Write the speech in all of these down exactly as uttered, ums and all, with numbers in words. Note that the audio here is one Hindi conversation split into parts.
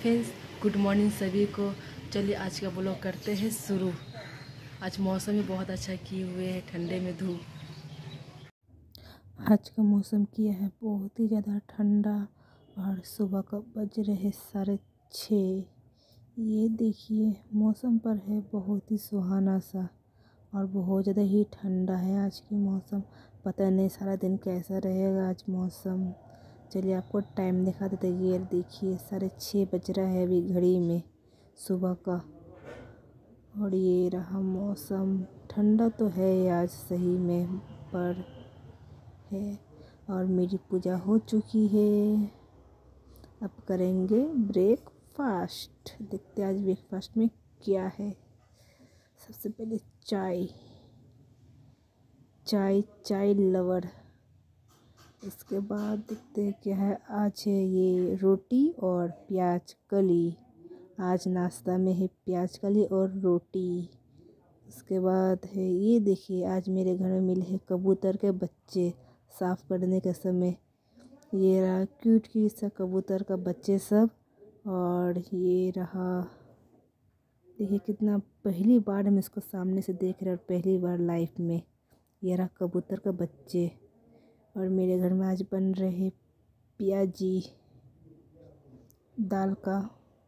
फ्रेंड्स, गुड मॉर्निंग सभी को। चलिए आज का ब्लॉग करते हैं शुरू। आज मौसम भी बहुत अच्छा किए हुए है, ठंडे में धूप। आज का मौसम किया है बहुत ही ज़्यादा ठंडा और सुबह का बज रहे साढ़े छः। ये देखिए मौसम पर है बहुत ही सुहाना सा और बहुत ज़्यादा ही ठंडा है आज की मौसम। पता नहीं सारा दिन कैसा रहेगा आज मौसम। चलिए आपको टाइम दिखा देते। ये देखिए साढ़े छः बज रहा है अभी घड़ी में सुबह का। और ये रहा मौसम, ठंडा तो है आज सही में पर है। और मेरी पूजा हो चुकी है, अब करेंगे ब्रेकफास्ट। देखते आज ब्रेकफास्ट में क्या है। सबसे पहले चाय चाय चाय लवर। इसके बाद देखते हैं क्या है। आज है ये रोटी और प्याज कली। आज नाश्ता में है प्याज कली और रोटी। उसके बाद है ये देखिए आज मेरे घर में मिले हैं कबूतर के बच्चे साफ़ करने के समय। ये रहा क्यूट क्यूट सा कबूतर का बच्चे सब। और ये रहा देखिए कितना पहली बार हम इसको सामने से देख रहे हैं और पहली बार लाइफ में। ये रहा कबूतर का बच्चे। और मेरे घर में आज बन रहे प्याजी दाल का।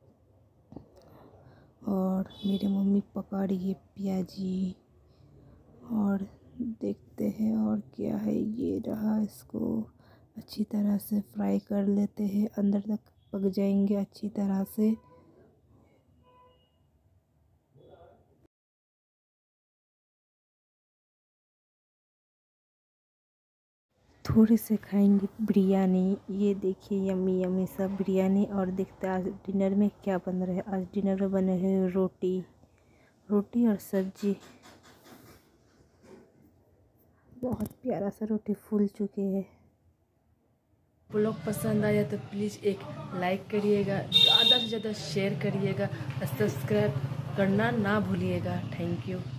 और मेरी मम्मी पका रही है प्याजी। और देखते हैं और क्या है। ये रहा, इसको अच्छी तरह से फ्राई कर लेते हैं, अंदर तक पक जाएंगे अच्छी तरह से। थोड़े से खाएंगे बिरयानी। ये देखिए यम्मी यम्मी सब बिरयानी। और देखते हैं आज डिनर में क्या बन रहा है। आज डिनर में बने हैं रोटी रोटी और सब्जी। बहुत प्यारा सा रोटी फूल चुके हैं। ब्लॉग पसंद आया तो प्लीज़ एक लाइक करिएगा, ज़्यादा से ज़्यादा शेयर करिएगा, सब्सक्राइब करना ना भूलिएगा। Thank you.